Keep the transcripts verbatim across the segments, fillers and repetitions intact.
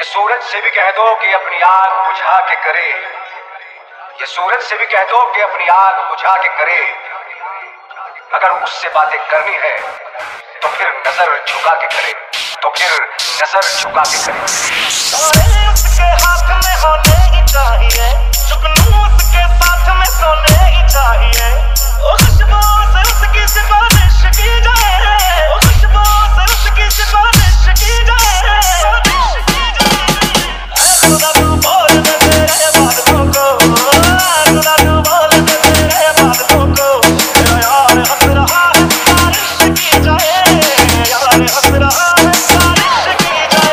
सूरज से भी कह दो कि अपनी आग बुझा के करे, ये सूरज से भी कह दो कि अपनी आग बुझा के करे। अगर उससे बातें करनी है तो फिर नजर झुका के करे, तो फिर नजर झुका के करे। उसके हाथ में होने ही चाहिए, जुगनू उसके साथ में सोने ही चाहिए। खुशबू से उसकी सिफारिश की जाए, खुशबू से उसकी सिफारिश की जाए। खुदा तू बोल दे तेरे बातों को, खुदा तू बोल दे तेरे बातों को। यार हंस रहा है बारिश की जाए, यार हंस रहा है बारिश की जाए।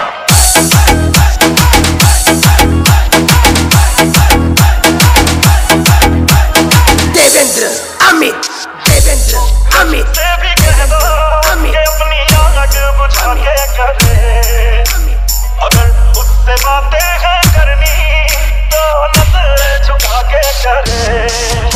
देवेंद्र अमित, देवेंद्र अमित से भी कह दो कि अपनी आग बुझा के करे। अगर उससे बातें हैं करनी तो नजर झुका के करे।